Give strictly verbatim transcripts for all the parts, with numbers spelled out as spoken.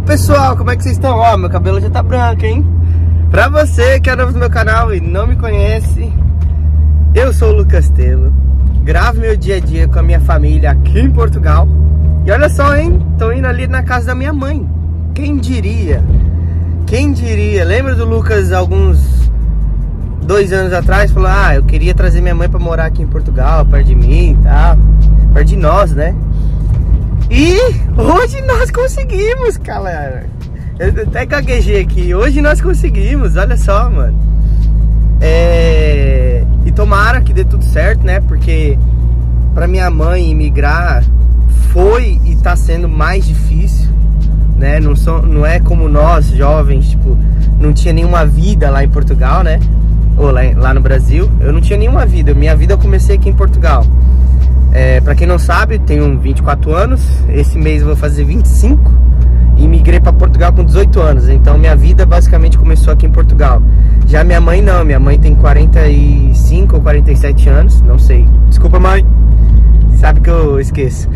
pessoal, como é que vocês estão? Ó, meu cabelo já tá branco, hein? Pra você que é novo no meu canal e não me conhece, eu sou o Lucas Telo. Gravo meu dia a dia com a minha família aqui em Portugal. E olha só, hein? Tô indo ali na casa da minha mãe. Quem diria? Quem diria? Lembra do Lucas alguns dois anos atrás? Falou, ah, eu queria trazer minha mãe pra morar aqui em Portugal, perto de mim e tal. Perto de nós, né? E hoje nós conseguimos, galera. Eu até gaguejei aqui. Hoje nós conseguimos, olha só, mano. É... E tomara que dê tudo certo, né? Porque pra minha mãe imigrar foi e tá sendo mais difícil, né? Não, são, não é como nós, jovens, tipo, não tinha nenhuma vida lá em Portugal, né? Ou lá, lá no Brasil. Eu não tinha nenhuma vida. Minha vida eu comecei aqui em Portugal. É, pra quem não sabe, tenho vinte e quatro anos. Esse mês eu vou fazer vinte e cinco. E migrei pra Portugal com dezoito anos. Então minha vida basicamente começou aqui em Portugal. Já minha mãe não, minha mãe tem quarenta e cinco ou quarenta e sete anos. Não sei, desculpa, mãe. Sabe que eu esqueço.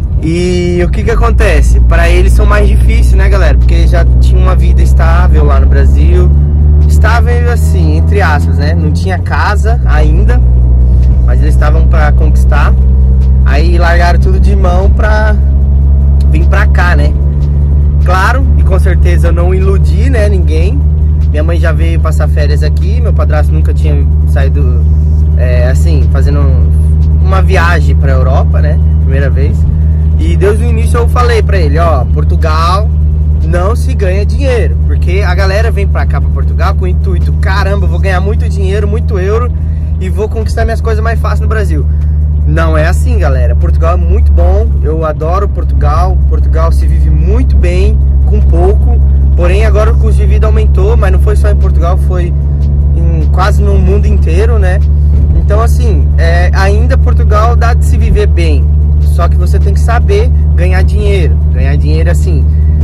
E o que que acontece? Pra eles são mais difíceis, né, galera? Porque já tinha uma vida estável lá no Brasil. Estável assim, entre aspas, né? Não tinha casa ainda, mas eles estavam pra conquistar. Aí largaram tudo de mão pra vir pra cá, né? Claro, e com certeza eu não iludi, né, ninguém. Minha mãe já veio passar férias aqui. Meu padrasto nunca tinha saído, é, assim, fazendo uma viagem pra Europa, né? Primeira vez. E desde o início eu falei pra ele, ó, Portugal não se ganha dinheiro. Porque a galera vem pra cá, pra Portugal, com o intuito, caramba, eu vou ganhar muito dinheiro, muito euro e vou conquistar minhas coisas mais fácil no Brasil. Não é assim, galera. Portugal é muito bom, eu adoro Portugal. Portugal se vive muito bem, com pouco. Porém agora o custo de vida aumentou, mas não foi só em Portugal, foi em, quase no mundo inteiro, né? Então assim, é, ainda Portugal dá de se viver bem. Só que você tem que saber ganhar dinheiro. Ganhar dinheiro assim,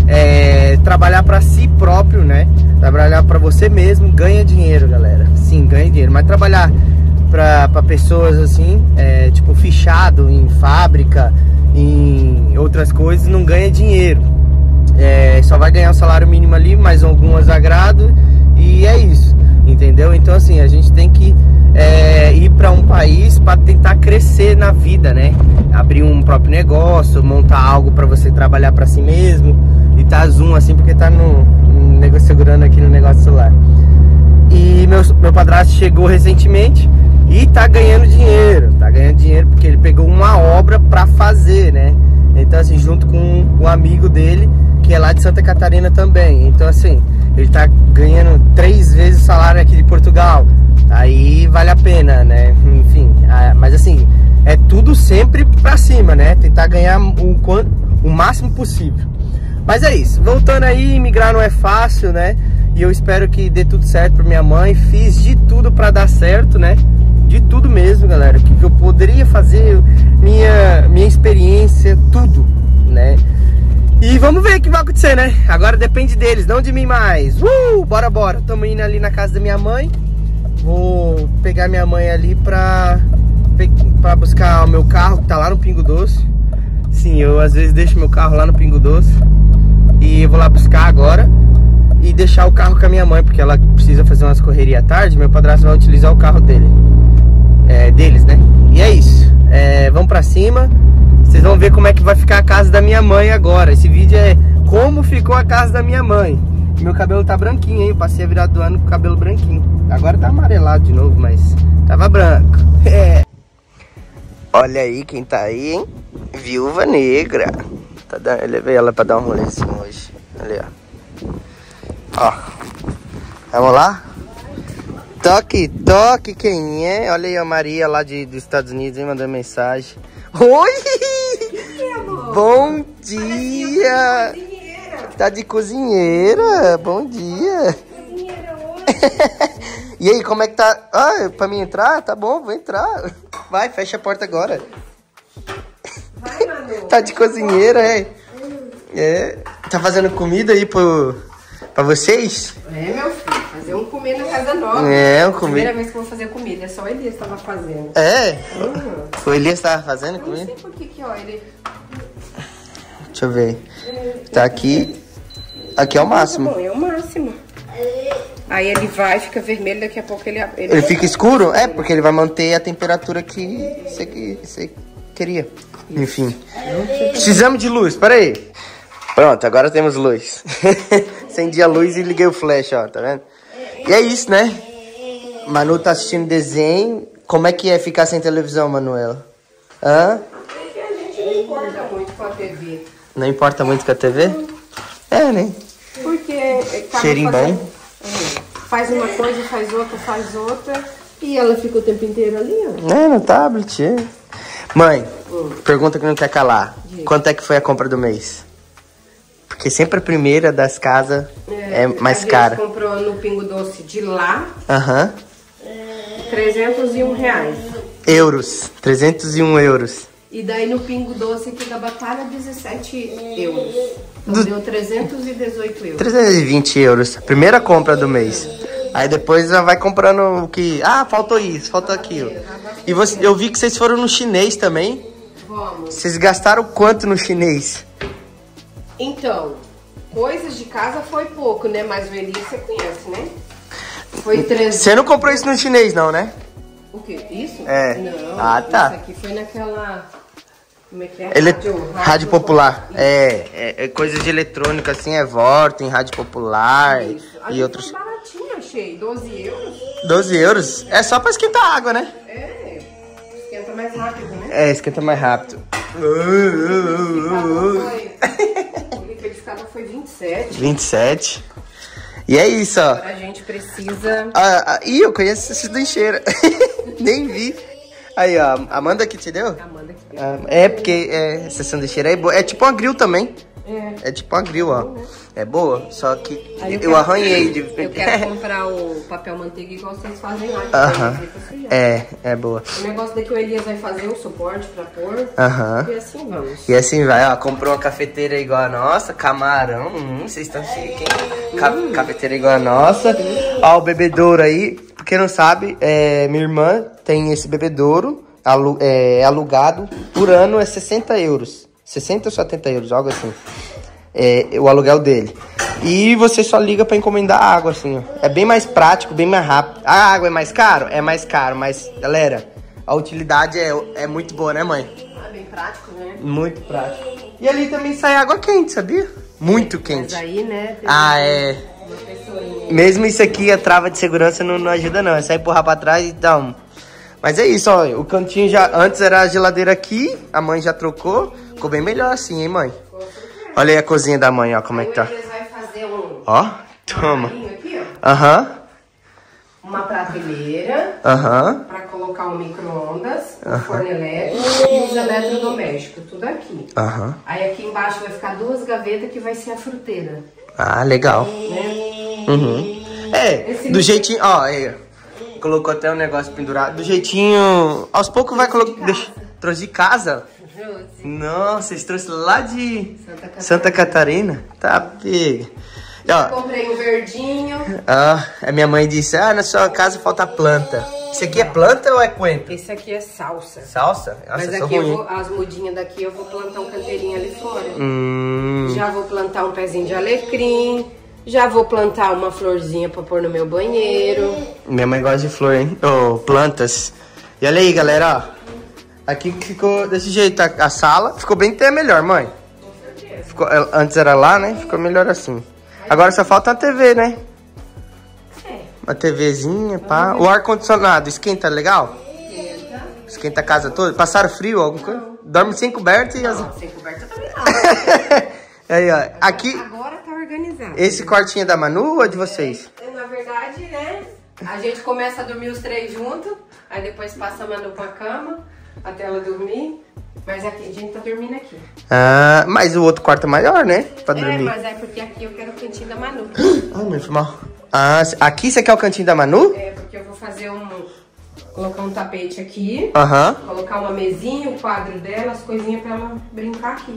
é, trabalhar pra si próprio, né? Trabalhar pra você mesmo, ganha dinheiro, galera. Sim, ganha dinheiro, mas trabalhar Pra, pra pessoas assim, é, tipo fichado em fábrica, em outras coisas, não ganha dinheiro. É, só vai ganhar o salário mínimo ali, mais algumas agrado, e é isso, entendeu? Então assim, a gente tem que é, ir pra um país para tentar crescer na vida, né? Abrir um próprio negócio, montar algo pra você trabalhar pra si mesmo. E tá zoom assim porque tá no, no negócio, segurando aqui no negócio do celular. E meu, meu padrasto chegou recentemente e tá ganhando dinheiro, tá ganhando dinheiro porque ele pegou uma obra pra fazer, né? Então assim, junto com um amigo dele, que é lá de Santa Catarina também. Então assim, ele tá ganhando três vezes o salário aqui de Portugal. Aí vale a pena, né? Enfim, mas assim, é tudo sempre pra cima, né? Tentar ganhar o, o máximo possível. Mas é isso, voltando aí, migrar não é fácil, né? E eu espero que dê tudo certo pra minha mãe. Fiz de tudo pra dar certo, né? De tudo mesmo, galera. O que eu poderia fazer, minha, minha experiência, tudo, né? E vamos ver o que vai acontecer, né? Agora depende deles, não de mim mais. Uh, bora, bora. Tamo indo ali na casa da minha mãe. Vou pegar minha mãe ali pra, pra buscar o meu carro, que tá lá no Pingo Doce. Sim, eu às vezes deixo meu carro lá no Pingo Doce. E eu vou lá buscar agora e deixar o carro com a minha mãe, porque ela precisa fazer umas correrias à tarde. Meu padrasto vai utilizar o carro dele, é, deles, né? E é isso, é, vamos pra cima. Vocês vão ver como é que vai ficar a casa da minha mãe agora. Esse vídeo é como ficou a casa da minha mãe. Meu cabelo tá branquinho, hein? Eu passei a virada do ano com o cabelo branquinho. Agora tá amarelado de novo, mas tava branco. É. Olha aí quem tá aí, hein? Viúva Negra. Tá dando... Eu levei ela pra dar um rolezinho hoje. Ali, ó. Ó, vamos lá? Toque, toque, quem é? Olha aí a Maria lá de, dos Estados Unidos, hein, mandando mensagem. Oi! Bom dia! Tá de cozinheira? Bom dia! E aí, como é que tá? Ah, pra mim entrar? Tá bom, vou entrar. Vai, fecha a porta agora. Vai, Manu. Tá de cozinheira, é? É. Tá fazendo comida aí pro... pra vocês? É, meu filho, fazer um comer na casa nova. É, um comer. Primeira vez que eu vou fazer comida, é só o Elias tava fazendo. É? Uhum. O Elias tava fazendo comida? Não sei por que que, ó, ele... Deixa eu ver. Tá aqui. Aqui é o máximo. Bom, é o máximo. Aí ele vai, fica vermelho, daqui a pouco ele... Ele, ele fica escuro? É, porque ele vai manter a temperatura que você, que você queria. Isso. Enfim. Precisamos de luz, peraí. Pronto, agora temos luz. Acendi a luz e liguei o flash, ó, tá vendo? E é isso, né? Manu tá assistindo desenho. Como é que é ficar sem televisão, Manuela? Hã? É que a gente não importa muito com a T V. Não importa muito com a T V? É, né? Porque... Cheirinho fazendo, bom. É, faz uma coisa, faz outra, faz outra. E ela fica o tempo inteiro ali, ó. É, no tablet, é. Mãe, hum. pergunta que não quer calar. Diga. Quanto é que foi a compra do mês? Porque sempre a primeira das casas é, é mais cara. A gente comprou no Pingo Doce de lá. Aham. Uhum. trezentos e um reais. Euros. trezentos e um euros. E daí no Pingo Doce aqui da Batalha, dezessete euros. Então do... deu trezentos e dezoito euros. trezentos e vinte euros. Primeira compra do mês. Aí depois já vai comprando o que... Ah, faltou isso, faltou aquilo. E você, eu vi que vocês foram no chinês também. Vamos. Vocês gastaram quanto no chinês? Então, coisas de casa foi pouco, né? Mas o Elias você conhece, né? Foi trezentos. Você não comprou isso no chinês, não, né? O quê? Isso? É. Não. Ah, tá. Isso aqui foi naquela... Como é que é? Ele... Rádio, rádio, rádio Popular. É, é, é coisas de eletrônica, assim, é Vorten, Rádio Popular isso. e outros... Foi baratinho, achei. doze euros. doze euros? É só pra esquentar a água, né? É. Esquenta mais rápido, né? É, esquenta mais rápido. O liquidificador foi vinte e sete. vinte e sete. E é isso, ó. Agora a gente precisa... Ah, ah, ih, eu conheço esse lixeira. Nem vi. Aí, ó. Amanda que te deu? Amanda que deu. Ah, é, porque é, essa sanduicheira é boa. É tipo uma grill também. É. É tipo uma grill, ó. Bom, né? É boa, só que eu, eu, quero, arranhei. De... Eu quero comprar o papel manteiga igual vocês fazem lá. Aham. Uh-huh. É, é boa. O negócio daqui o Elias vai fazer um suporte pra pôr. Aham. Uh-huh. E assim vamos. E assim vai, ó. Comprou uma cafeteira igual a nossa, camarão. Hum, vocês estão chiques, hein? Ca hum. Cafeteira igual a nossa. Hum. Ó, o bebedouro aí. Pra quem não sabe, é, minha irmã tem esse bebedouro. Alu é, alugado por ano é sessenta euros. sessenta ou setenta euros, algo assim. É, o aluguel dele. E você só liga pra encomendar água, assim, ó. É bem mais prático, bem mais rápido. A água é mais caro? É mais caro, mas, galera, a utilidade é, é muito boa, né, mãe? Ah, bem prático, né? Muito prático. E ali também sai água quente, sabia? Muito quente. Mas aí, né? Ah, é. Mesmo isso aqui, a trava de segurança não, não ajuda, não. É só empurrar pra trás e dá um... Mas é isso, ó. O cantinho já... Antes era a geladeira aqui. A mãe já trocou. Ficou bem melhor assim, hein, mãe? Olha aí a cozinha da mãe, ó. Como é que tá. Ele vai fazer um... Ó. Toma. Aham. Uhum. Uma prateleira. Aham. Uhum. Pra colocar o micro-ondas. O uhum. forno elétrico. E os eletrodomésticos. Tudo aqui. Aham. Uhum. Aí aqui embaixo vai ficar duas gavetas que vai ser a fruteira. Ah, legal. Né? Uhum. É, Esse do jeitinho... Ó, aí... Colocou até um negócio pendurado. Do jeitinho... Aos poucos vai colocar... De trouxe de casa? Trouxe. Nossa, vocês trouxeram lá de... Santa Catarina. Santa Catarina? Tá, pega. Eu comprei um verdinho. Ah, a minha mãe disse... Ah, na sua casa falta planta. Isso aqui é planta ou é coentro? Esse aqui é salsa. Salsa? Nossa, mas aqui eu vou, as mudinhas daqui eu vou plantar um canteirinho ali fora. Hum. Já vou plantar um pezinho de alecrim. Já vou plantar uma florzinha pra pôr no meu banheiro. Minha mãe gosta de flor, hein? Oh, plantas. E olha aí, galera, ó. Aqui ficou desse jeito a, a sala. Ficou bem até melhor, mãe. Com certeza. Ficou, antes era lá, né? Ficou melhor assim. Agora só falta uma T V, né? É. Uma TVzinha, pá. O ar-condicionado esquenta legal? Esquenta. Esquenta a casa toda? Passaram frio, alguma coisa? Não. Dorme sem coberta e... Não, as... sem coberta também não. Aí, ó. Aqui... Agora tá organizado. Esse quartinho é da Manu ou é de vocês? É, na verdade, né? A gente começa a dormir os três juntos. Aí depois passa a Manu pra cama. Até ela dormir. Mas aqui, a gente tá dormindo aqui. Ah, mas o outro quarto é maior, né? Pra dormir. É, mas é porque aqui eu quero o cantinho da Manu. Ai, meu, foi mal. Ah, aqui você quer o cantinho da Manu? É, porque eu vou fazer um... Colocar um tapete aqui. Aham. Uhum. Colocar uma mesinha, o quadro dela, as coisinhas pra ela brincar aqui.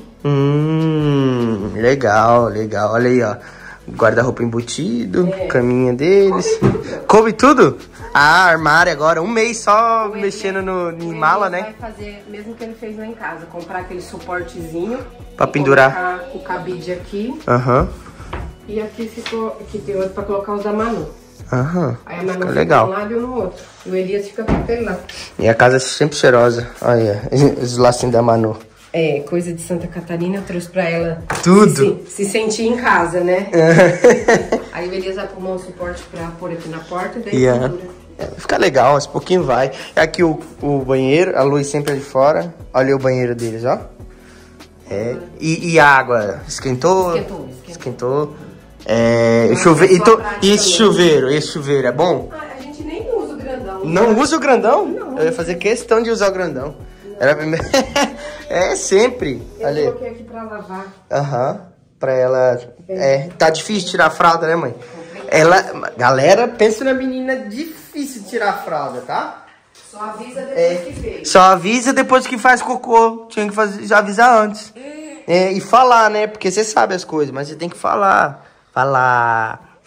Hum, legal, legal. Olha aí, ó. Guarda-roupa embutido, é. Caminha deles. Coube tudo? Ah, armário agora. Um mês só o mexendo no, em mala, né? Vai fazer, mesmo que ele fez lá em casa, comprar aquele suportezinho. Pra pendurar. Colocar o cabide aqui. Aham. Uhum. E aqui ficou, aqui tem outro pra colocar os da Manu. Aham, Aí a Manu fica fica legal. de um lado e eu no outro. E o Elias fica com aquele lá. E a casa é sempre cheirosa. Olha, os lacinhos da Manu. É, coisa de Santa Catarina, eu trouxe pra ela Tudo. Se, se sentir em casa, né? Aí o Elias arrumou um suporte pra pôr aqui na porta e daí Yeah. pendura. É, fica legal, aos pouquinho vai. É aqui o, o banheiro, a luz sempre ali fora. Olha o banheiro deles, ó. É. E, e a água esquentou? Esquentou, esquentou. Esquentou. É, Nossa, chuve... é só e, to... prática e esse mesmo. chuveiro? Esse chuveiro é bom? Ah, a gente nem usa o grandão. Não usa o grandão? Não. Eu ia fazer questão de usar o grandão. Era a primeira... É sempre. Eu Ali. coloquei aqui pra lavar. Aham. Pra ela. É, tá difícil tirar a fralda, né, mãe? Ela. Galera, pensa na menina difícil de tirar a fralda, tá? Só avisa depois É. que veio. Só avisa depois que faz cocô. Tinha que fazer, já avisar antes. É, e falar, né? Porque você sabe as coisas, mas você tem que falar. Falar.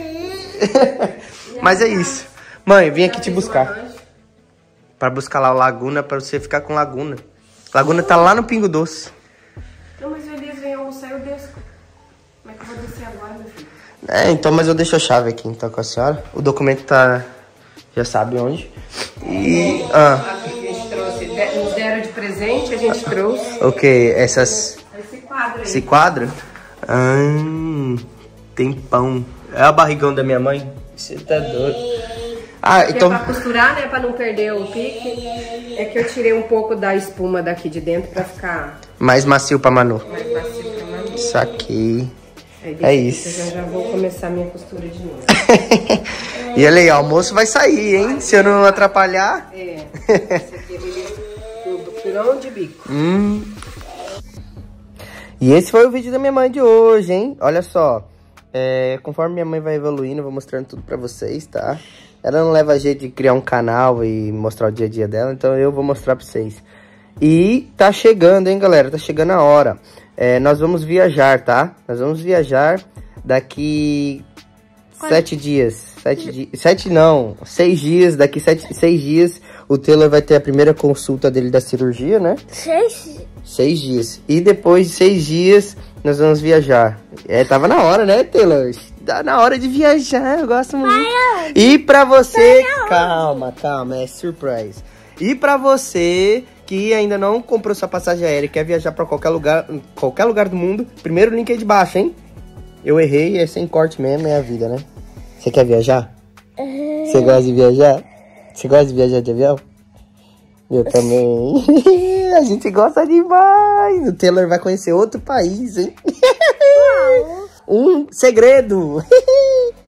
Mas é isso. Mãe, vim aqui te buscar. Pra buscar lá o Laguna, pra você ficar com Laguna. Laguna tá lá no Pingo Doce. Não, mas o Elias veio almoçar e eu desço. Como é que eu vou descer agora, meu filho? É, então, mas eu deixo a chave aqui, então, com a senhora. O documento tá... Já sabe onde. E... Ah, Aqui que a gente trouxe, de- nos deram de presente, a gente trouxe ok, essas... esse quadro aí. Esse quadro? Ah, tem pão. É o barrigão da minha mãe? Você tá doido. Ah, Que então... é pra costurar, né? Pra não perder o pique. É que eu tirei um pouco da espuma daqui de dentro pra ficar Mais macio pra Manu. mais macio pra mim. Isso aqui. Aí, É deixa- isso. Eu já, já vou começar a minha costura de novo. E olha aí, o almoço vai sair, hein? Se eu não atrapalhar. É, esse aqui é o pirão de bico. Hum. E esse foi o vídeo da minha mãe de hoje, hein? Olha só. É, conforme minha mãe vai evoluindo, eu vou mostrando tudo pra vocês, tá? Ela não leva jeito de criar um canal e mostrar o dia a dia dela, então eu vou mostrar pra vocês. E tá chegando, hein, galera? Tá chegando a hora. É, nós vamos viajar, tá? Nós vamos viajar daqui sete dias. Sete dias. Sete não, seis dias. Daqui sete, seis dias o Taylor vai ter a primeira consulta dele da cirurgia, né? Seis? Seis dias. E depois de seis dias, nós vamos viajar. É, tava na hora, né, Taylor? Tá na hora de viajar, eu gosto muito. E pra você... Calma, calma, é surprise. E pra você que ainda não comprou sua passagem aérea e quer viajar pra qualquer lugar, qualquer lugar do mundo, primeiro link aí de baixo, hein? Eu errei, é sem corte mesmo, é a vida, né? Você quer viajar? Você gosta de viajar? Você gosta de viajar de avião? Eu também. A gente gosta demais. O Taylor vai conhecer outro país, hein? Um segredo.